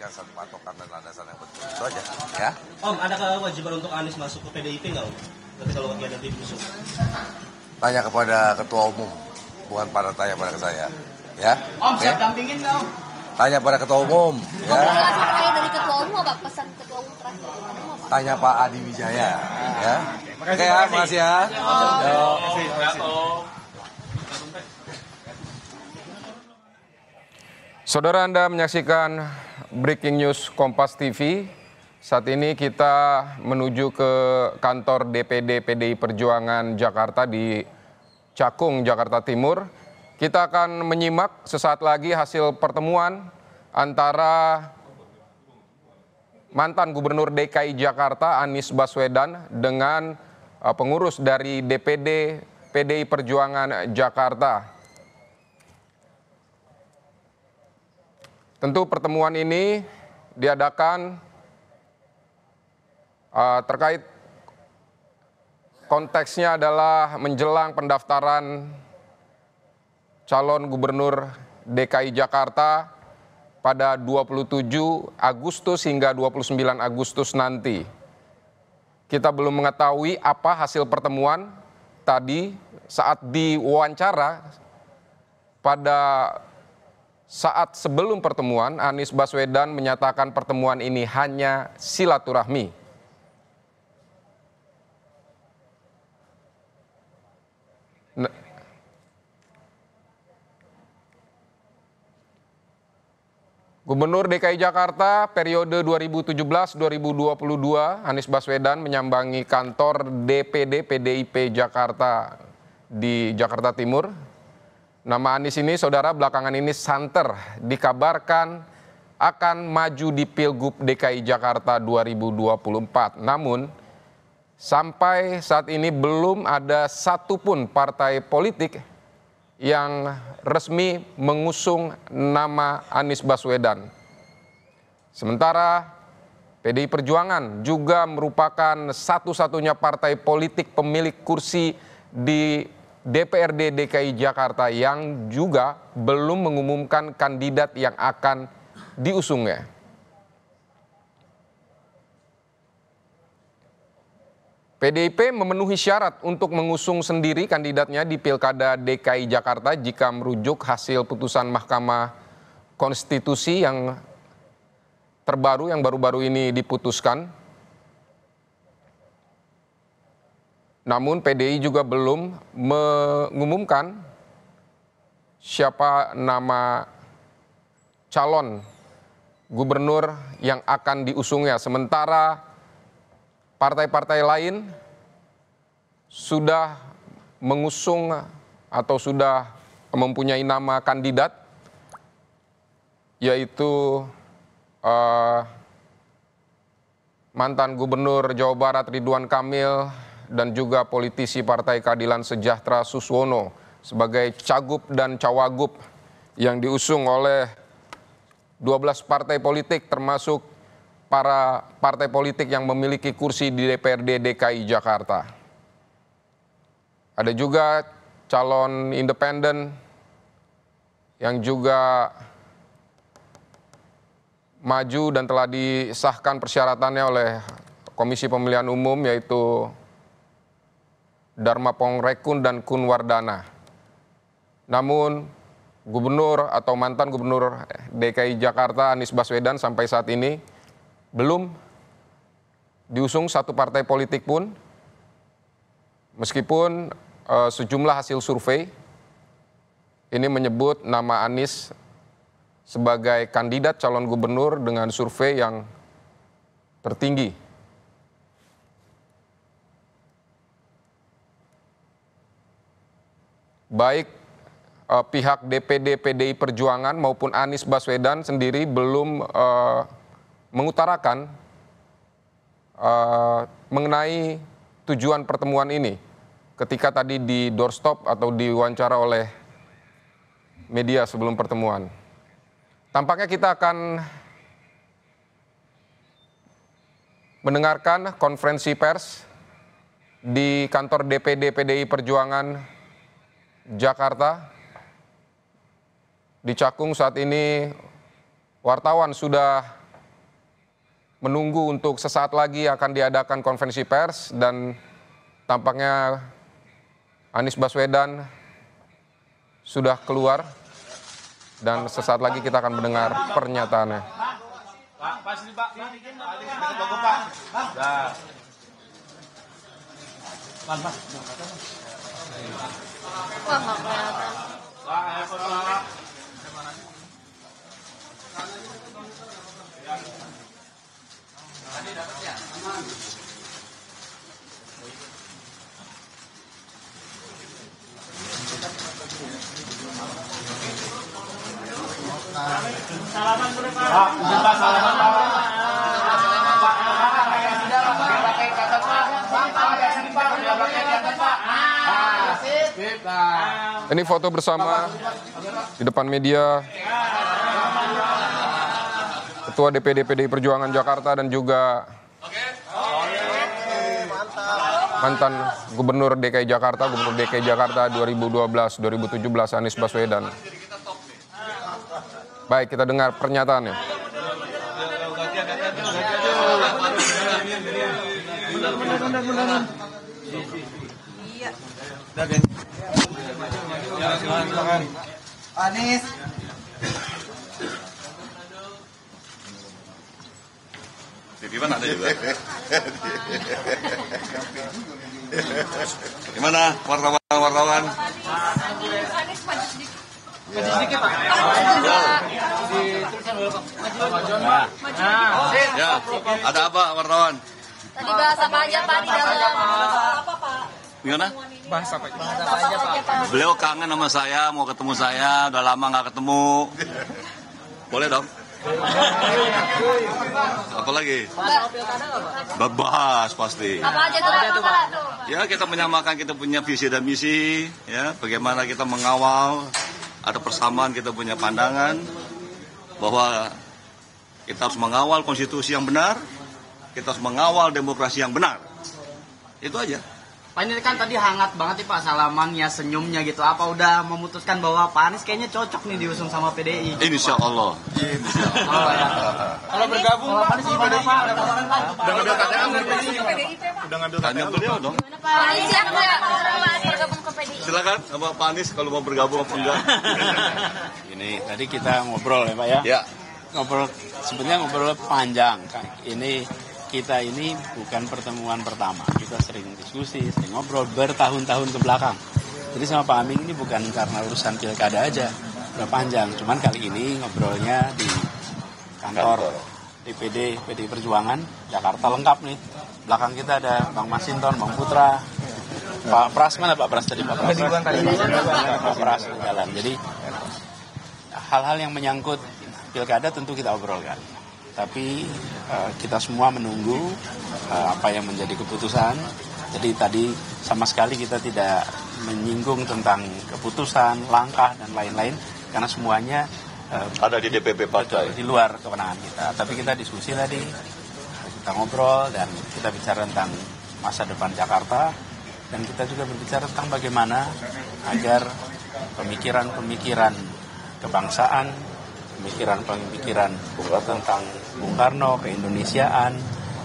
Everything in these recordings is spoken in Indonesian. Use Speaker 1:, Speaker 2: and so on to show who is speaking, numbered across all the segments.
Speaker 1: memberikan satu patokan dan landasan yang betul. Itu aja, ya.
Speaker 2: Om, ada kewajiban untuk Anies masuk ke PDIP nggak, Om? Nanti kalau kegiatan tim khusus.
Speaker 1: Tanya kepada ketua umum, bukan tanya pada saya, ya.
Speaker 2: Om, siap dampingin nggak, Om?
Speaker 1: Tanya pada ketua umum, ya.
Speaker 3: Kalau dari ketua umum apa pesan ketua umum terakhir?
Speaker 1: Tanya Pak Adi Wijaya, ya. Oke ya, makasih ya.
Speaker 4: Saudara, Anda menyaksikan Breaking News Kompas TV. Saat ini kita menuju ke kantor DPD PDI Perjuangan Jakarta di Cakung, Jakarta Timur. Kita akan menyimak sesaat lagi hasil pertemuan antara mantan Gubernur DKI Jakarta Anies Baswedan dengan pengurus dari DPD PDI Perjuangan Jakarta. Tentu pertemuan ini diadakan terkait konteksnya adalah menjelang pendaftaran calon gubernur DKI Jakarta pada 27 Agustus hingga 29 Agustus nanti. Kita belum mengetahui apa hasil pertemuan tadi saat diwawancara pada saat sebelum pertemuan. Anies Baswedan menyatakan pertemuan ini hanya silaturahmi. Gubernur DKI Jakarta periode 2017-2022 Anies Baswedan menyambangi kantor DPD PDIP Jakarta di Jakarta Timur. Nama Anies ini, saudara, belakangan ini santer dikabarkan akan maju di Pilgub DKI Jakarta 2024. Namun sampai saat ini belum ada satupun partai politik yang resmi mengusung nama Anies Baswedan. Sementara PDI Perjuangan juga merupakan satu-satunya partai politik pemilik kursi di DPRD DKI Jakarta yang juga belum mengumumkan kandidat yang akan diusungnya. PDIP memenuhi syarat untuk mengusung sendiri kandidatnya di Pilkada DKI Jakarta jika merujuk hasil putusan Mahkamah Konstitusi yang terbaru, yang baru-baru ini diputuskan. Namun PDI juga belum mengumumkan siapa nama calon gubernur yang akan diusungnya. Sementara partai-partai lain sudah mengusung atau sudah mempunyai nama kandidat, yaitu mantan Gubernur Jawa Barat Ridwan Kamil dan juga politisi Partai Keadilan Sejahtera Suswono sebagai cagup dan cawagup yang diusung oleh 12 partai politik termasuk para partai politik yang memiliki kursi di DPRD DKI Jakarta. Ada juga calon independen yang juga maju dan telah disahkan persyaratannya oleh Komisi Pemilihan Umum, yaitu Dharma Pongrekun dan Kun Wardana. Namun gubernur atau mantan gubernur DKI Jakarta Anies Baswedan sampai saat ini belum diusung satu partai politik pun, meskipun sejumlah hasil survei ini menyebut nama Anies sebagai kandidat calon gubernur dengan survei yang tertinggi. Baik pihak DPD PDI Perjuangan maupun Anies Baswedan sendiri belum mengutarakan mengenai tujuan pertemuan ini ketika tadi di doorstop atau diwawancara oleh media sebelum pertemuan. Tampaknya kita akan mendengarkan konferensi pers di kantor DPD PDI Perjuangan Jakarta. Di Cakung saat ini wartawan sudah menunggu untuk sesaat lagi akan diadakan konferensi pers dan tampaknya Anies Baswedan sudah keluar dan sesaat lagi kita akan mendengar pernyataannya.
Speaker 5: Pak, pas ini Pak. Bagus Pak. Dah. Pan, Pak.
Speaker 3: Wah, nggak kelihatan.
Speaker 5: Pak, ayo Pak. Salaman boleh Pak. Pak, izin Pak salaman Pak.
Speaker 4: Ini foto bersama di depan media Ketua DPD PDI Perjuangan Jakarta dan juga mantan Gubernur DKI Jakarta 2012-2017 Anies Baswedan. Baik, kita dengar pernyataannya.
Speaker 6: Anies.
Speaker 7: Gimana ada juga? Gimana wartawan? Ya, ada apa wartawan?
Speaker 3: Tadi bahas apa aja Pak di dalam? Apa Pak?
Speaker 7: Gimana?
Speaker 3: Bahas apa aja Pak?
Speaker 7: Beliau kangen sama saya, mau ketemu saya, udah lama nggak ketemu. Boleh dong? Apa lagi? Bahas pasti.
Speaker 3: Apa aja tuh Pak?
Speaker 7: Ya, kita menyamakan kita punya visi dan misi, ya, bagaimana kita mengawal, ada persamaan, kita punya pandangan bahwa kita harus mengawal konstitusi yang benar, kita harus mengawal demokrasi yang benar. Itu aja.
Speaker 6: Pak, ini kan tadi hangat banget nih Pak salamannya, senyumnya gitu. Apa udah memutuskan bahwa Pak Anies kayaknya cocok nih diusung sama PDI?
Speaker 7: Insya Allah.
Speaker 6: Oh, ya.
Speaker 5: Kalau bergabung Pak,
Speaker 6: Pak Anies gimana Pak?
Speaker 5: udah ngambil KTM dari PDI. Udah ngambil
Speaker 7: Tanya beliau dong.
Speaker 3: Pak Anies siap nggak bergabung ke PDI?
Speaker 7: Silakan, sama Pak Anies kalau mau bergabung apa enggak.
Speaker 8: Ini tadi kita ngobrol ya Pak ya.
Speaker 7: Ya.
Speaker 8: Ngobrol ngobrol panjang. Kita ini bukan pertemuan pertama. Kita sering diskusi, sering ngobrol bertahun-tahun ke belakang. Jadi sama Pak Aming ini bukan karena urusan pilkada aja, udah panjang. Cuman kali ini ngobrolnya di kantor DPD PDI Perjuangan Jakarta lengkap nih. Belakang kita ada Bang Masinton, Bang Putra, Pak Pras, mana Pak Pras tadi? Pak Pras di jalan. Jadi hal-hal yang menyangkut pilkada tentu kita obrolkan. Tapi kita semua menunggu apa yang menjadi keputusan. Jadi tadi sama sekali kita tidak menyinggung tentang keputusan, langkah, dan lain-lain. Karena semuanya
Speaker 7: Ada di DPP partai.
Speaker 8: di luar kewenangan kita. Tapi kita diskusi tadi, kita ngobrol, dan kita bicara tentang masa depan Jakarta. Dan kita juga berbicara tentang bagaimana agar pemikiran-pemikiran kebangsaan, pemikiran tentang Bung Karno, keindonesiaan,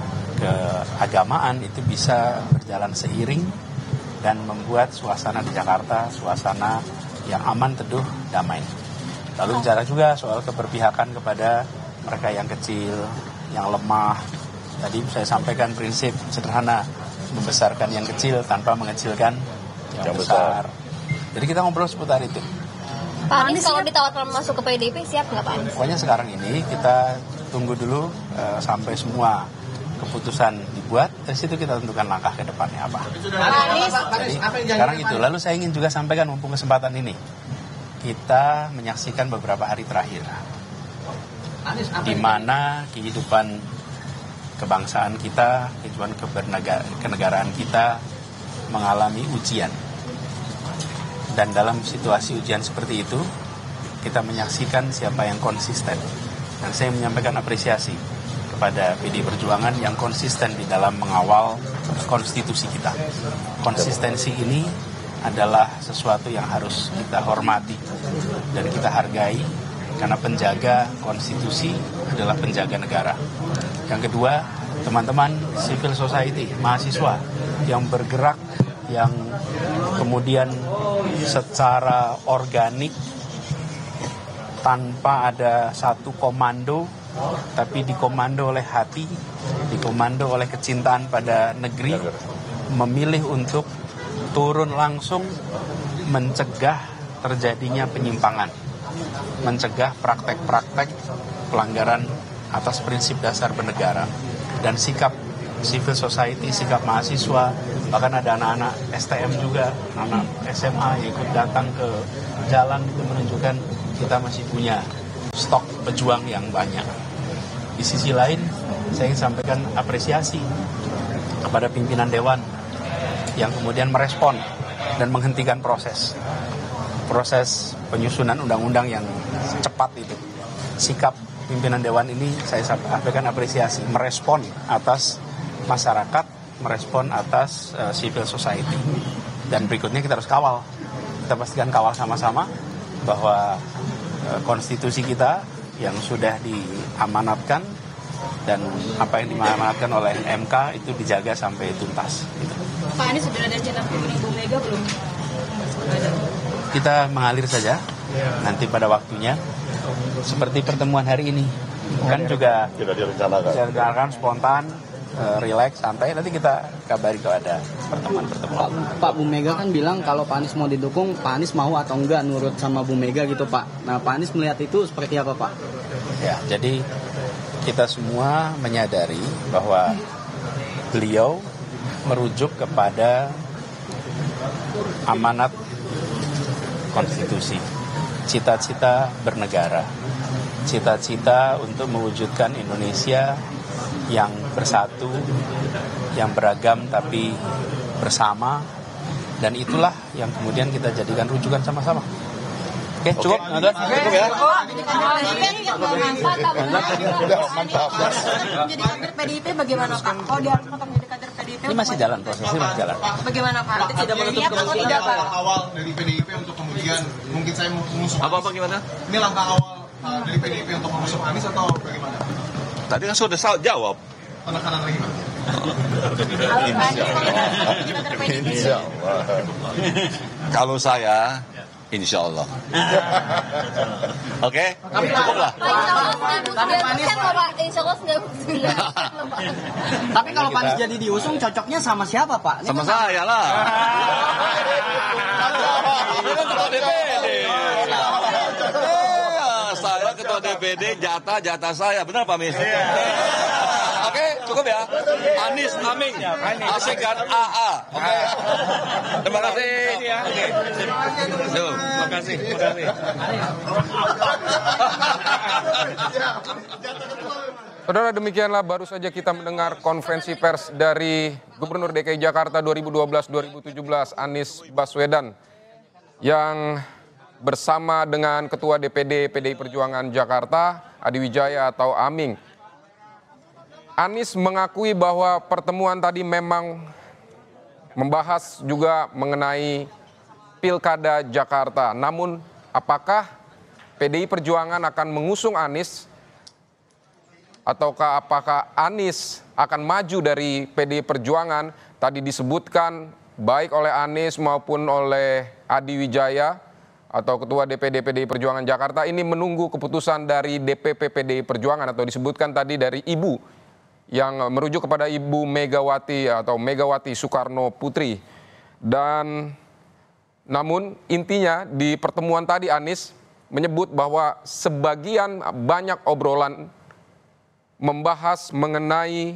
Speaker 8: keagamaan itu bisa berjalan seiring dan membuat suasana di Jakarta suasana yang aman, teduh, damai. Lalu bicara juga soal keberpihakan kepada mereka yang kecil, yang lemah. Tadi saya sampaikan prinsip sederhana, membesarkan yang kecil tanpa mengecilkan yang besar. Jadi kita ngobrol seputar itu.
Speaker 3: Pak Anies kalau ditawarkan masuk ke PDIP siap nggak Pak Anies?
Speaker 8: Pokoknya sekarang ini kita tunggu dulu sampai semua keputusan dibuat, dari situ kita tentukan langkah ke depannya apa. Jadi sekarang itu. Lalu saya ingin juga sampaikan mumpung kesempatan ini, kita menyaksikan beberapa hari terakhir di mana kehidupan kebangsaan kita, kehidupan kenegaraan kita mengalami ujian. Dan dalam situasi ujian seperti itu, kita menyaksikan siapa yang konsisten. Dan saya menyampaikan apresiasi kepada PDI Perjuangan yang konsisten di dalam mengawal konstitusi kita. Konsistensi ini adalah sesuatu yang harus kita hormati dan kita hargai, Karena penjaga konstitusi adalah penjaga negara. Yang kedua, teman-teman civil society, mahasiswa yang bergerak, yang kemudian secara organik tanpa ada satu komando, tapi dikomando oleh hati, dikomando oleh kecintaan pada negeri, memilih untuk turun langsung mencegah terjadinya penyimpangan, mencegah praktek-praktek pelanggaran atas prinsip dasar bernegara. Dan sikap civil society, sikap mahasiswa, bahkan ada anak-anak STM juga, anak SMA yang ikut datang ke jalan, itu menunjukkan kita masih punya stok pejuang yang banyak. Di sisi lain, saya ingin sampaikan apresiasi kepada pimpinan Dewan yang kemudian merespon dan menghentikan proses penyusunan undang-undang yang cepat itu. Sikap pimpinan Dewan ini saya sampaikan apresiasi, merespon atas masyarakat, merespon atas civil society. Dan berikutnya kita harus kawal. Kita pastikan kawal sama-sama bahwa konstitusi kita yang sudah diamanatkan dan apa yang diamanatkan oleh MK itu dijaga sampai tuntas. Gitu.
Speaker 3: Pak Anies sudah ada centang kuning Bu Mega belum?
Speaker 8: Kita mengalir saja nanti pada waktunya. Seperti pertemuan hari ini kan juga
Speaker 7: Tidak direncanakan.
Speaker 8: spontan, relax, santai. Nanti kita kabari kalau ada pertemuan-pertemuan.
Speaker 6: Pak Bu Mega kan bilang kalau Pak Anies mau didukung, Pak Anies mau atau enggak nurut sama Bu Mega gitu Pak. Nah Pak Anies melihat itu seperti apa Pak?
Speaker 8: Ya, jadi kita semua menyadari bahwa beliau merujuk kepada amanat konstitusi, cita-cita bernegara, cita-cita untuk mewujudkan Indonesia yang bersatu, yang beragam tapi bersama, dan itulah yang kemudian kita jadikan rujukan sama-sama. Oke, cukup? Cukup ya?
Speaker 3: Mantap. Menjadi kader PDIP bagaimana Pak? Oh dia harus potong jadi kader PDIP.
Speaker 8: Ini masih jalan, prosesnya masih jalan.
Speaker 3: Bagaimana Pak? Tidak menutup kemungkinan Pak.
Speaker 9: Awal dari PDIP untuk kemudian mungkin saya mengusung
Speaker 7: Apa gimana?
Speaker 9: ini langkah awal dari PDIP untuk mengusung Anies atau bagaimana?
Speaker 7: Tadi kan sudah jawab.
Speaker 9: Penekanan lagi Pak.
Speaker 1: Insya Allah.
Speaker 7: Kalau saya, insya Allah. Oke, cukuplah.
Speaker 6: Tapi kalau Pak Anies jadi diusung, cocoknya sama siapa Pak?
Speaker 7: Sama saya lah. Saya ketua DPD, jatah saya. Benar Pak Mis? Oke, cukup ya. Anies, Aming, Asik dan AA. Oke. Terima kasih. Oke. Terima kasih.
Speaker 4: Saudara, demikianlah baru saja kita mendengar konferensi pers dari Gubernur DKI Jakarta 2012-2017 Anies Baswedan yang bersama dengan Ketua DPD PDI Perjuangan Jakarta Adi Wijaya atau Aming. Anies mengakui bahwa pertemuan tadi memang membahas juga mengenai Pilkada Jakarta. Namun apakah PDI Perjuangan akan mengusung Anies ataukah apakah Anies akan maju dari PDI Perjuangan? Tadi disebutkan baik oleh Anies maupun oleh Adi Wijaya atau Ketua DPD PDI Perjuangan Jakarta ini menunggu keputusan dari DPP PDI Perjuangan atau disebutkan tadi dari Ibu yang merujuk kepada Ibu Megawati atau Megawati Soekarno Putri. Dan namun intinya di pertemuan tadi Anies menyebut bahwa sebagian banyak obrolan membahas mengenai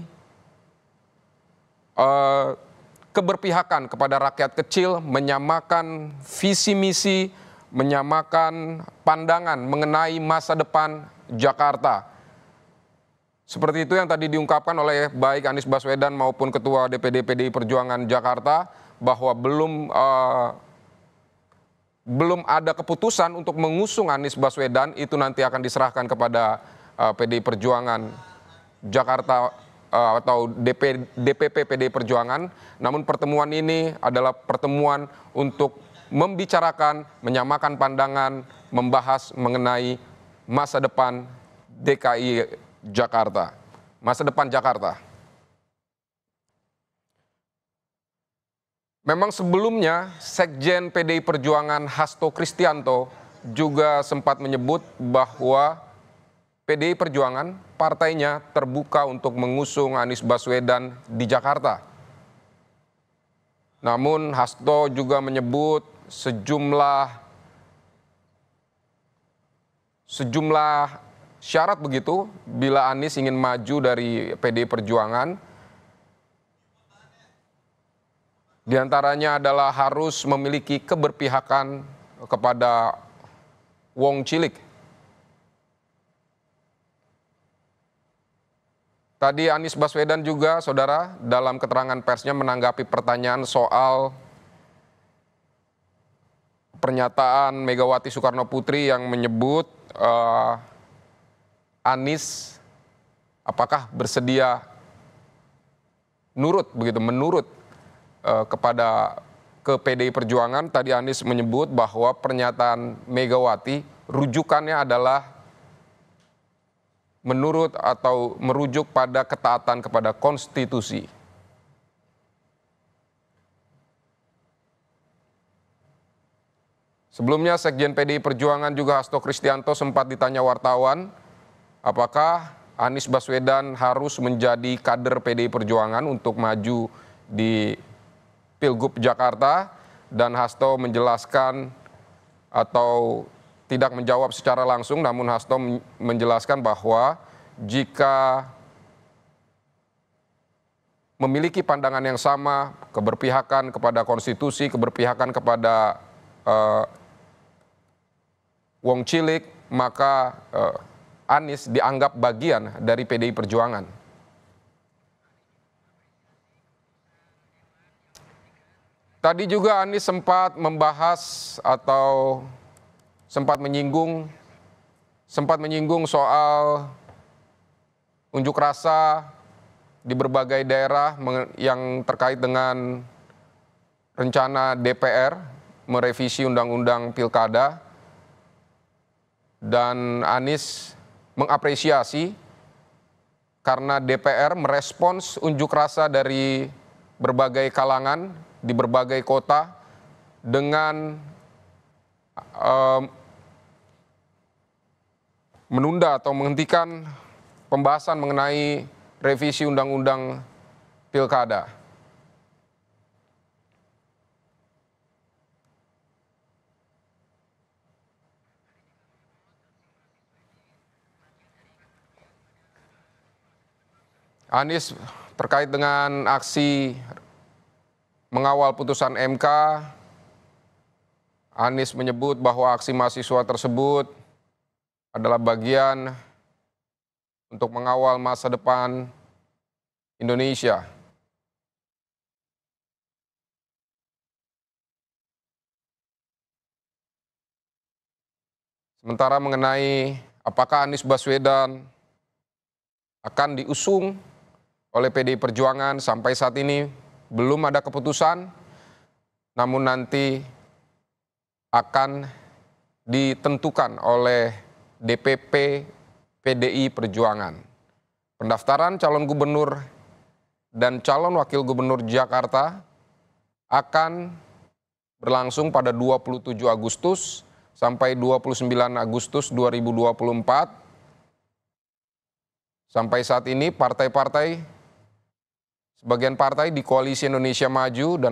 Speaker 4: keberpihakan kepada rakyat kecil, menyamakan visi misi, menyamakan pandangan mengenai masa depan Jakarta. Seperti itu yang tadi diungkapkan oleh baik Anies Baswedan maupun Ketua DPD PDI Perjuangan Jakarta bahwa belum ada keputusan untuk mengusung Anies Baswedan, itu nanti akan diserahkan kepada PDI Perjuangan Jakarta atau DPP PDI Perjuangan. Namun pertemuan ini adalah pertemuan untuk membicarakan, menyamakan pandangan, membahas mengenai masa depan DKI Jakarta, masa depan Jakarta. Memang sebelumnya Sekjen PDI Perjuangan Hasto Kristianto juga sempat menyebut bahwa PDI Perjuangan partainya terbuka untuk mengusung Anies Baswedan di Jakarta. Namun Hasto juga menyebut sejumlah syarat begitu bila Anies ingin maju dari PDI Perjuangan. Di antaranya adalah harus memiliki keberpihakan kepada Wong Cilik. Tadi Anies Baswedan juga, saudara, dalam keterangan persnya menanggapi pertanyaan soal pernyataan Megawati Soekarno Putri yang menyebut Anies apakah bersedia menurut ke PDI Perjuangan. Tadi Anies menyebut bahwa pernyataan Megawati rujukannya adalah menurut atau merujuk pada ketaatan kepada konstitusi. Sebelumnya Sekjen PDI Perjuangan juga Hasto Kristianto sempat ditanya wartawan apakah Anies Baswedan harus menjadi kader PDI Perjuangan untuk maju di Pilgub Jakarta, dan Hasto menjelaskan atau tidak menjawab secara langsung, namun Hasto menjelaskan bahwa jika memiliki pandangan yang sama, keberpihakan kepada konstitusi, keberpihakan kepada Wong Cilik, maka Anies dianggap bagian dari PDI Perjuangan. Tadi juga Anies sempat membahas atau sempat menyinggung soal unjuk rasa di berbagai daerah yang terkait dengan rencana DPR merevisi Undang-Undang Pilkada, dan Anies mengapresiasi karena DPR merespons unjuk rasa dari berbagai kalangan di berbagai kota dengan menunda atau menghentikan pembahasan mengenai revisi Undang-Undang Pilkada. Anies terkait dengan aksi mengawal putusan MK, Anies menyebut bahwa aksi mahasiswa tersebut adalah bagian untuk mengawal masa depan Indonesia. Sementara mengenai apakah Anies Baswedan akan diusung oleh PDI Perjuangan, sampai saat ini belum ada keputusan, namun nanti akan ditentukan oleh DPP PDI Perjuangan. Pendaftaran calon gubernur dan calon wakil gubernur Jakarta akan berlangsung pada 27 Agustus sampai 29 Agustus 2024. Sampai saat ini sebagian partai di Koalisi Indonesia Maju dan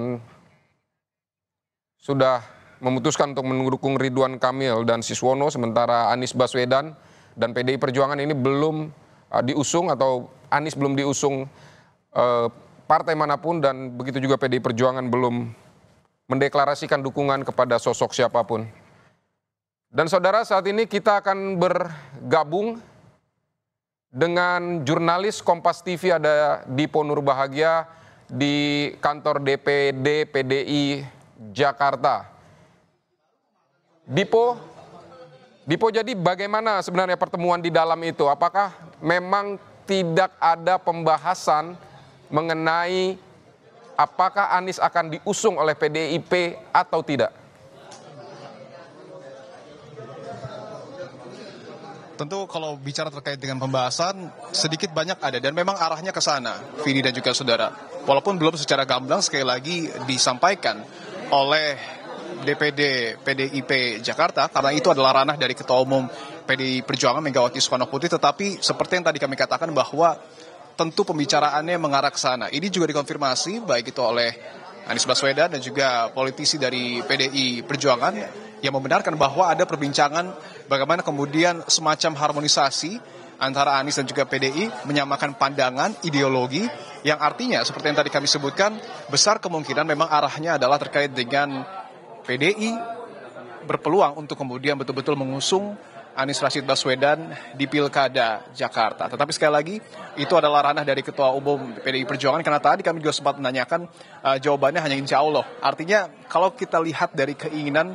Speaker 4: sudah memutuskan untuk mendukung Ridwan Kamil dan Siswono, sementara Anies Baswedan dan PDI Perjuangan ini belum diusung, atau Anies belum diusung partai manapun, dan begitu juga PDI Perjuangan belum mendeklarasikan dukungan kepada sosok siapapun. Dan saudara, saat ini kita akan bergabung dengan jurnalis Kompas TV, ada Dipo Nurbahagia di kantor DPD PDI Jakarta. Dipo, jadi bagaimana sebenarnya pertemuan di dalam itu? Apakah memang tidak ada pembahasan mengenai apakah Anies akan diusung oleh PDIP atau tidak?
Speaker 9: Tentu kalau bicara terkait dengan pembahasan, sedikit banyak ada dan memang arahnya ke sana, Vini dan juga saudara. Walaupun belum secara gamblang sekali lagi disampaikan oleh DPD PDIP Jakarta, karena itu adalah ranah dari Ketua Umum PDI Perjuangan Megawati Soekarno Putri, tetapi seperti yang tadi kami katakan bahwa tentu pembicaraannya mengarah ke sana. Ini juga dikonfirmasi baik itu oleh Anies Baswedan dan juga politisi dari PDI Perjuangan yang membenarkan bahwa ada perbincangan bagaimana kemudian semacam harmonisasi antara Anies dan juga PDI menyamakan pandangan, ideologi, yang artinya seperti yang tadi kami sebutkan, besar kemungkinan memang arahnya adalah terkait dengan PDI berpeluang untuk kemudian betul-betul mengusung Anies Rashid Baswedan di Pilkada Jakarta. Tetapi sekali lagi, itu adalah ranah dari Ketua Umum PDI Perjuangan, karena tadi kami juga sempat menanyakan jawabannya hanya insya Allah. Artinya kalau kita lihat dari keinginan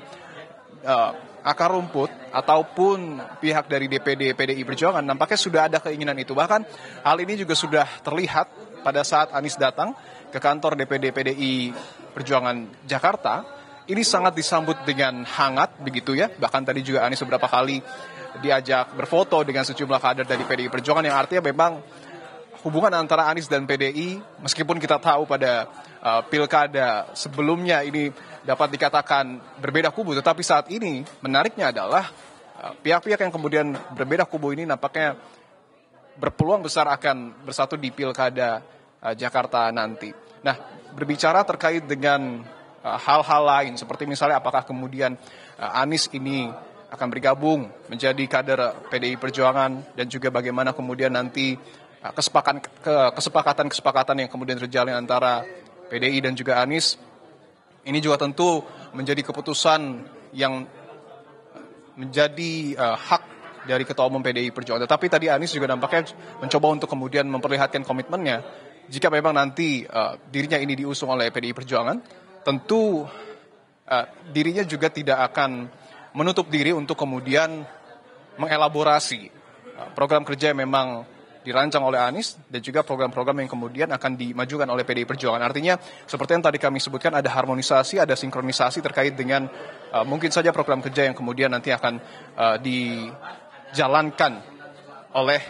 Speaker 9: akar rumput ataupun pihak dari DPD PDI Perjuangan, nampaknya sudah ada keinginan itu. Bahkan hal ini juga sudah terlihat pada saat Anies datang ke kantor DPD PDI Perjuangan Jakarta. Ini sangat disambut dengan hangat begitu ya. Bahkan tadi juga Anies beberapa kali diajak berfoto dengan sejumlah kader dari PDI Perjuangan, yang artinya memang hubungan antara Anies dan PDI, meskipun kita tahu pada pilkada sebelumnya ini dapat dikatakan berbeda kubu, tetapi saat ini menariknya adalah pihak-pihak yang kemudian berbeda kubu ini nampaknya berpeluang besar akan bersatu di Pilkada Jakarta nanti. Nah, berbicara terkait dengan hal-hal lain, seperti misalnya apakah kemudian Anies ini akan bergabung menjadi kader PDI Perjuangan, dan juga bagaimana kemudian nanti kesepakatan yang kemudian terjalin antara PDI dan juga Anies. Ini juga tentu menjadi keputusan yang menjadi hak dari Ketua Umum PDI Perjuangan. Tetapi tadi Anies juga nampaknya mencoba untuk kemudian memperlihatkan komitmennya. Jika memang nanti dirinya ini diusung oleh PDI Perjuangan, tentu dirinya juga tidak akan menutup diri untuk kemudian mengelaborasi program kerja yang memang dirancang oleh Anies dan juga program-program yang kemudian akan dimajukan oleh PDI Perjuangan. Artinya seperti yang tadi kami sebutkan, ada harmonisasi, ada sinkronisasi terkait dengan mungkin saja program kerja yang kemudian nanti akan dijalankan oleh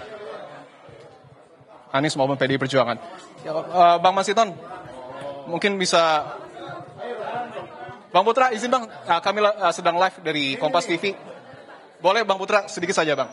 Speaker 9: Anies maupun PDI Perjuangan. Bang Masinton, mungkin bisa. Bang Putra, izin Bang, kami sedang live dari Kompas TV. Boleh Bang Putra, sedikit saja Bang.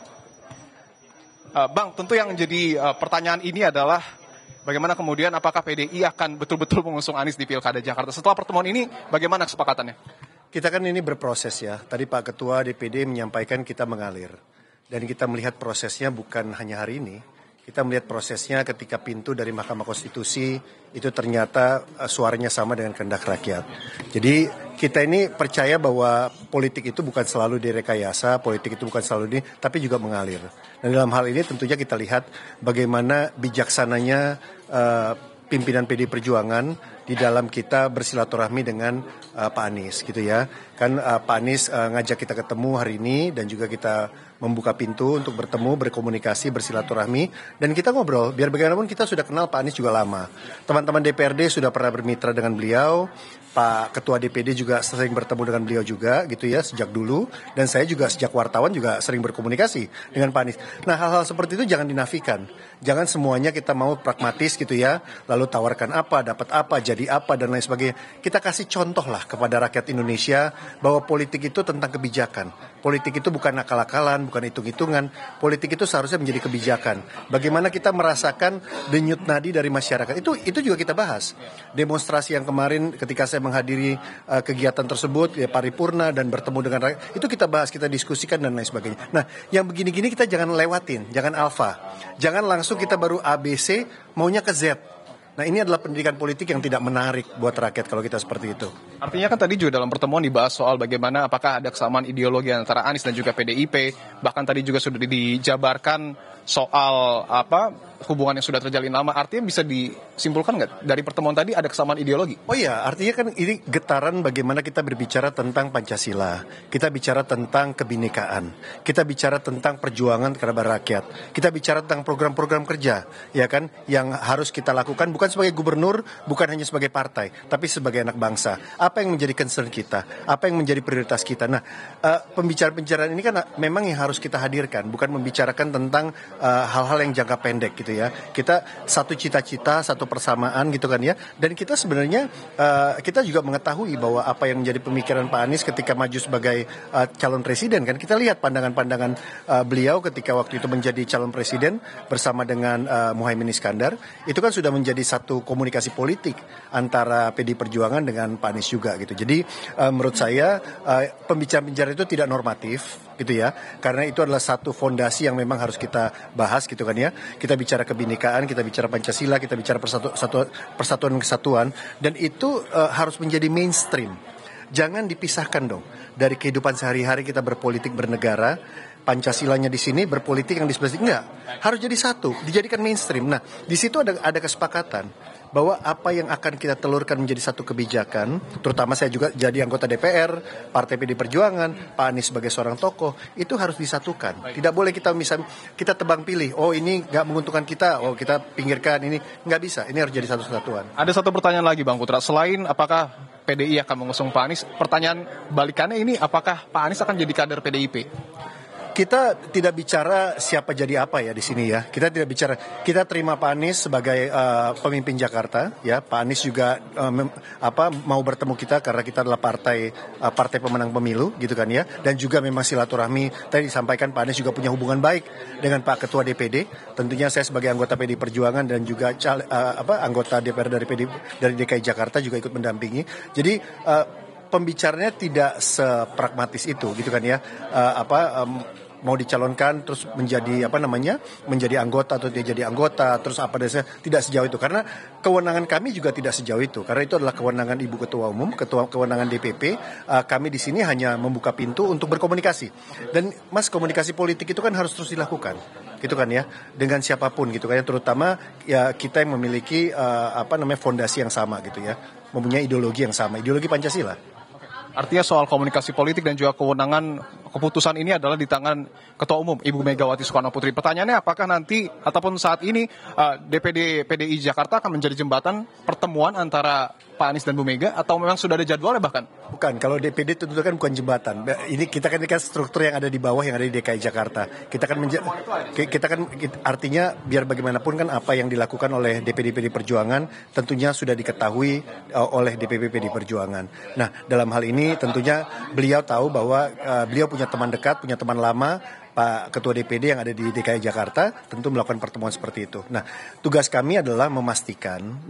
Speaker 9: Bang, tentu yang menjadi pertanyaan ini adalah bagaimana kemudian apakah PDI akan betul-betul mengusung Anies di Pilkada Jakarta. Setelah pertemuan ini, bagaimana kesepakatannya?
Speaker 10: Kita kan ini berproses ya. Tadi Pak Ketua DPD menyampaikan kita mengalir. Dan kita melihat prosesnya bukan hanya hari ini. Kita melihat prosesnya ketika pintu dari Mahkamah Konstitusi itu ternyata suaranya sama dengan kehendak rakyat. Jadi kita ini percaya bahwa politik itu bukan selalu direkayasa, politik itu bukan selalu ini, tapi juga mengalir. Dan dalam hal ini tentunya kita lihat bagaimana bijaksananya pimpinan PDI Perjuangan di dalam kita bersilaturahmi dengan Pak Anies gitu ya. Kan Pak Anies ngajak kita ketemu hari ini dan juga kita membuka pintu untuk bertemu, berkomunikasi, bersilaturahmi, dan kita ngobrol. Biar bagaimanapun kita sudah kenal Pak Anies juga lama. Teman-teman DPRD sudah pernah bermitra dengan beliau, Pak Ketua DPD juga sering bertemu dengan beliau juga gitu ya sejak dulu, dan saya juga sejak wartawan juga sering berkomunikasi dengan Pak Anies. Nah, hal-hal seperti itu jangan dinafikan. Jangan semuanya kita mau pragmatis gitu ya, lalu tawarkan apa, dapat apa, jadi apa, dan lain sebagainya. Kita kasih contoh lah kepada rakyat Indonesia bahwa politik itu tentang kebijakan. Politik itu bukan akal-akalan, bukan hitung-hitungan. Politik itu seharusnya menjadi kebijakan. Bagaimana kita merasakan denyut nadi dari masyarakat. Itu juga kita bahas. Demonstrasi yang kemarin ketika saya menghadiri kegiatan tersebut, ya, paripurna dan bertemu dengan rakyat, itu kita bahas, kita diskusikan dan lain sebagainya. Nah, yang begini-gini kita jangan lewatin, jangan alfa. Jangan langsung kita baru ABC, maunya ke Z. Nah, ini adalah pendidikan politik yang tidak menarik buat rakyat kalau kita seperti itu.
Speaker 9: Artinya kan tadi juga dalam pertemuan dibahas soal bagaimana apakah ada kesamaan ideologi antara Anies dan juga PDIP. Bahkan tadi juga sudah dijabarkan soal hubungan yang sudah terjalin lama. Artinya bisa disimpulkan nggak dari pertemuan tadi ada kesamaan ideologi?
Speaker 10: Oh iya, artinya kan ini getaran bagaimana kita berbicara tentang Pancasila, kita bicara tentang kebinekaan, kita bicara tentang perjuangan terhadap rakyat, kita bicara tentang program-program kerja, ya kan, yang harus kita lakukan bukan sebagai gubernur, bukan hanya sebagai partai, tapi sebagai anak bangsa. Apa yang menjadi concern kita, apa yang menjadi prioritas kita. Nah, pembicaraan-pembicaraan ini kan memang yang harus kita hadirkan, bukan membicarakan tentang hal-hal yang jangka pendek gitu ya. Kita satu cita-cita, satu persamaan gitu kan ya. Dan kita sebenarnya kita juga mengetahui bahwa apa yang menjadi pemikiran Pak Anies ketika maju sebagai calon presiden kan. Kita lihat pandangan-pandangan beliau ketika waktu itu menjadi calon presiden bersama dengan Muhaimin Iskandar. Itu kan sudah menjadi satu komunikasi politik antara PD Perjuangan dengan Pak Anies juga gitu. Jadi menurut saya pembicaraan-pembicaraan itu tidak normatif gitu ya, karena itu adalah satu fondasi yang memang harus kita bahas gitu kan ya. Kita bicara kebinekaan, kita bicara Pancasila, kita bicara persatuan dan kesatuan, dan itu harus menjadi mainstream. Jangan dipisahkan dong dari kehidupan sehari-hari kita berpolitik bernegara. Pancasilanya di sini, berpolitik yang di sebelah sini, enggak. Harus jadi satu, dijadikan mainstream. Nah, di situ ada kesepakatan bahwa apa yang akan kita telurkan menjadi satu kebijakan, terutama saya juga jadi anggota DPR, Partai PD Perjuangan, Pak Anies sebagai seorang tokoh, itu harus disatukan. Tidak boleh kita kita tebang pilih, oh ini nggak menguntungkan kita, oh kita pinggirkan, ini nggak bisa, ini harus jadi satu kesatuan.
Speaker 9: Ada satu pertanyaan lagi Bang Putra, selain apakah PDI akan mengusung Pak Anies, pertanyaan balikannya ini apakah Pak Anies akan jadi kader PDIP?
Speaker 10: Kita tidak bicara siapa jadi apa ya di sini ya. Kita tidak bicara. Kita terima Pak Anies sebagai pemimpin Jakarta ya. Pak Anies juga mau bertemu kita karena kita adalah partai pemenang pemilu gitu kan ya. Dan juga memang silaturahmi. Tadi disampaikan Pak Anies juga punya hubungan baik dengan Pak Ketua DPD. Tentunya saya sebagai anggota PD Perjuangan dan juga anggota DPR dari DKI Jakarta juga ikut mendampingi. Jadi pembicaranya tidak sepragmatis itu gitu kan ya. Mau dicalonkan terus menjadi menjadi anggota atau tidak jadi anggota terus tidak sejauh itu, karena kewenangan kami juga tidak sejauh itu, karena itu adalah kewenangan Ibu Ketua Umum, kewenangan DPP. Kami di sini hanya membuka pintu untuk berkomunikasi, dan Mas, komunikasi politik itu kan harus terus dilakukan gitu kan ya, dengan siapapun gitu kan ya, terutama ya kita yang memiliki fondasi yang sama gitu ya, mempunyai ideologi yang sama, ideologi Pancasila.
Speaker 9: Artinya soal komunikasi politik dan juga kewenangan keputusan ini adalah di tangan Ketua Umum Ibu Megawati Soekarno Putri. Pertanyaannya apakah nanti ataupun saat ini DPD PDI Jakarta akan menjadi jembatan pertemuan antara Pak Anies dan Bu Mega, atau memang sudah ada jadwalnya bahkan?
Speaker 10: Bukan, kalau DPD tentu kan bukan jembatan. Ini kita kan struktur yang ada di bawah yang ada di DKI Jakarta. Kita kan artinya biar bagaimanapun kan apa yang dilakukan oleh DPD PD Perjuangan tentunya sudah diketahui oleh DPP PD Perjuangan. Nah, dalam hal ini tentunya beliau tahu bahwa beliau punya teman dekat, punya teman lama, Pak Ketua DPD yang ada di DKI Jakarta, tentu melakukan pertemuan seperti itu. Nah, tugas kami adalah memastikan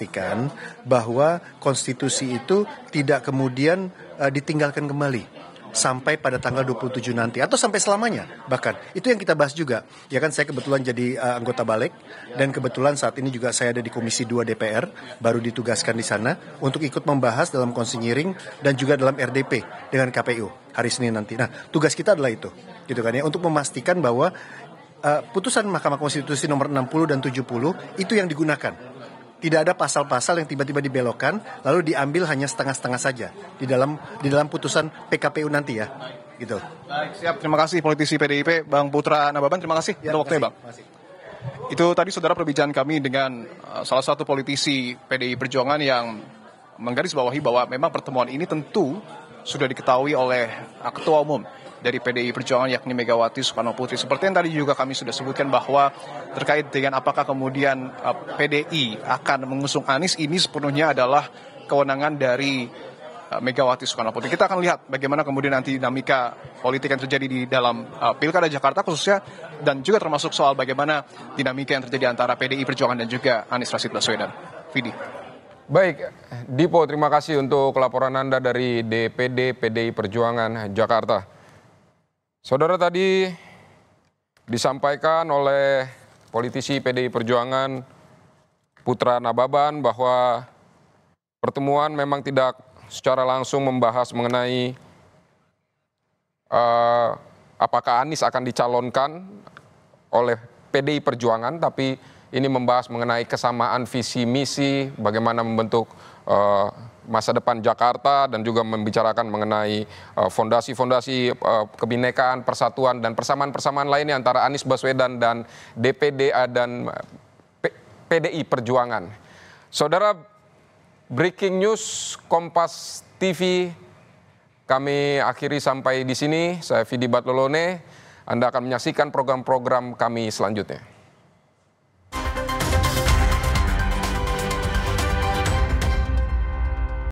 Speaker 10: bahwa konstitusi itu tidak kemudian ditinggalkan kembali sampai pada tanggal 27 nanti atau sampai selamanya. Bahkan itu yang kita bahas juga. Ya kan, saya kebetulan jadi anggota Balik, dan kebetulan saat ini juga saya ada di Komisi 2 DPR, baru ditugaskan di sana untuk ikut membahas dalam konsenyiring dan juga dalam RDP dengan KPU hari Senin nanti. Nah, tugas kita adalah itu, gitu kan ya, untuk memastikan bahwa putusan Mahkamah Konstitusi nomor 60 dan 70 itu yang digunakan. Tidak ada pasal-pasal yang tiba-tiba dibelokkan lalu diambil hanya setengah-setengah saja di dalam putusan PKPU nanti ya, gitu.
Speaker 9: Baik, siap. Terima kasih politisi PDIP Bang Putra Nababan. Terima kasih untuk waktunya, Bang. Itu tadi saudara perbincangan kami dengan salah satu politisi PDI Perjuangan yang menggarisbawahi bahwa memang pertemuan ini tentu sudah diketahui oleh Ketua Umum dari PDI Perjuangan yakni Megawati Soekarno Putri. Seperti yang tadi juga kami sudah sebutkan bahwa terkait dengan apakah kemudian PDI akan mengusung Anies, ini sepenuhnya adalah kewenangan dari Megawati Soekarno Putri. Kita akan lihat bagaimana kemudian nanti dinamika politik yang terjadi di dalam Pilkada Jakarta khususnya, dan juga termasuk soal bagaimana dinamika yang terjadi antara PDI Perjuangan dan juga Anies Rashid Baswedan. Vidi.
Speaker 4: Baik, Dipo, terima kasih untuk laporan Anda dari DPD PDI Perjuangan Jakarta. Saudara, tadi disampaikan oleh politisi PDI Perjuangan Putra Nababan bahwa pertemuan memang tidak secara langsung membahas mengenai apakah Anies akan dicalonkan oleh PDI Perjuangan, tapi Ini membahas mengenai kesamaan visi misi, bagaimana membentuk masa depan Jakarta, dan juga membicarakan mengenai fondasi-fondasi kebinekaan, persatuan, dan persamaan-persamaan lainnya antara Anies Baswedan dan DPD dan PDI Perjuangan. Saudara, breaking news Kompas TV kami akhiri sampai di sini. Saya Vidi Batlolone. Anda akan menyaksikan program-program kami selanjutnya.